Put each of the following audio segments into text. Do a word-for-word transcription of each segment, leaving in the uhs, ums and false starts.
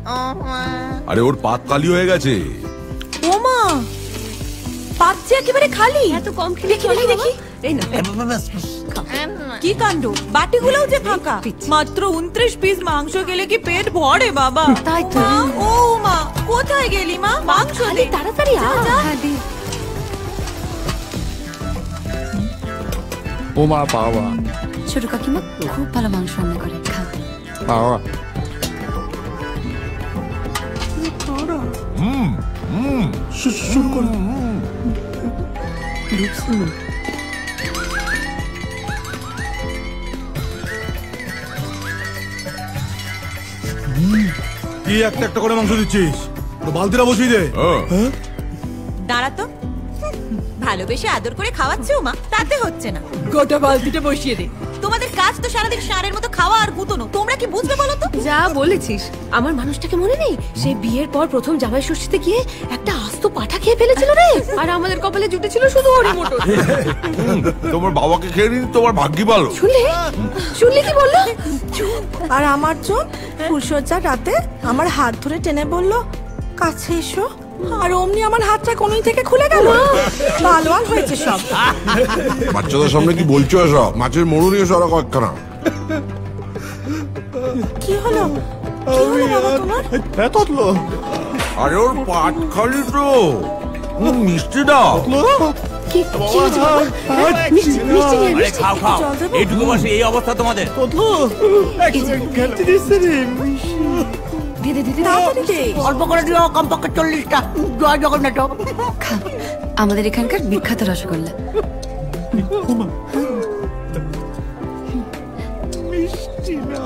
আরে ওর পাত খালি হয়ে গেছে। ও মা, পাত যে একেবারে খালি। এত কম খেলে দেখি দেখি দেখি। এই না, কি কাণ্ড, বাটিগুলোও যে ফাঁকা। মাত্র উনত্রিশ পিস মাংস গেলে কি পেট ভরে বাবা? তাই তো। ও মা, কোথায় গেলি মা? মাংস দে তাড়াতাড়ি আ। ও মা, বাবা। ছোট কাকিমা খুব ভালো মাংস রান্না করে, খা। বাবা। হুম হুম শুরু করো। কি একটা একটা করে মাংস দিচ্ছিস? তো বালতিটা বসিয়ে দে। দাঁড়া তো, ভালোবেসে আদর করে খাওয়াচ্ছে মা, তাতে হচ্ছে না। গোটা বালতিটা বসিয়ে দে। তোমাদের কাজ তো সারাদিন ষাঁড়ের মতো খাওয়া আর গুতনো, তোমরা কি বুঝবে বলো তো? যা বলেছিস, আমার মানুষটাকে মনে নেই? সে বিয়ের পর প্রথম জামাই ষষ্ঠীতে গিয়ে একটা আস্ত পাঠা খেয়ে ফেলেছিল রে, আর আমাদের কপালে জুটেছিল শুধু হরি মটর। তোমার বাবাকে খেয়ে নিন, তোমার ভাগ্যি ভালো। শুনলে শুনলে কি বললো? আর আমার জন ফুলসজ্জার রাতে আমার হাত ধরে টেনে বলল, কাছে এসো, আর অমনি আমার হাতটা কোনই থেকে খুলে গেল। ভালোয়াল হয়েছে সব। বাচ্চাদের সামনে কি বলছো এসব? মাছের মরু নিয়ে সরা কয়েকখানা। কি হলো কি হলো বাবা তোমার? আরে ওর পাট খালি তো, মিষ্টি দাও। কি কি হয়েছে বাবা? মিষ্টি মিষ্টি নিয়ে মিষ্টি। খাও খাও, এইটুকু বসে এই অবস্থা তোমাদের। দে দে দে দে, তাড়াতাড়ি দে। অল্প করে দিও, কমপক্ষে চল্লিশটা। জয় জগন্নাথ। খা, আমাদের এখানকার বিখ্যাত রসগোল্লা। মিষ্টি না।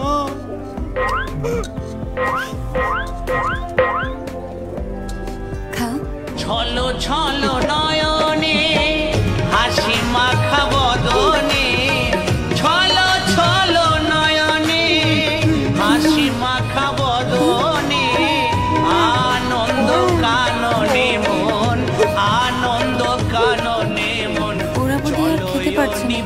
খা। ছলো ছলো নয়নে হাসি মাখা বদনে, ছলো ছলো নয়নে হাসি মাখা বদনে, আনন্দ কাননে মন, আনন্দ কাননে মন। ওরা বোধহয় আর খেতে পারছে না।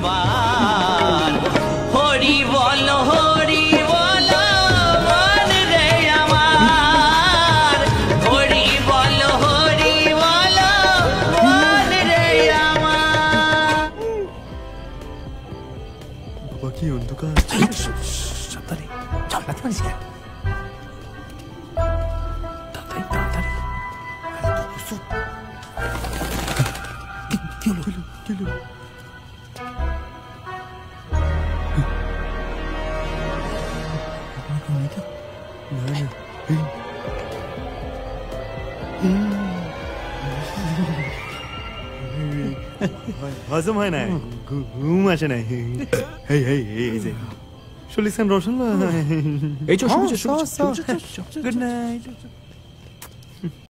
হরি বল হরি বল মন রে আমার, হরি বল হরি বল মন রে আমার। বাবা কি অন্ধকার। সাবধানে চল, না পারিস কেন? তাড়াতাড়ি তাড়াতাড়ি। কি হলো কি হলো? হজম হয় না, ঘুম আসে না। চল্লিশ খান রসুন। এই গুড নাইট।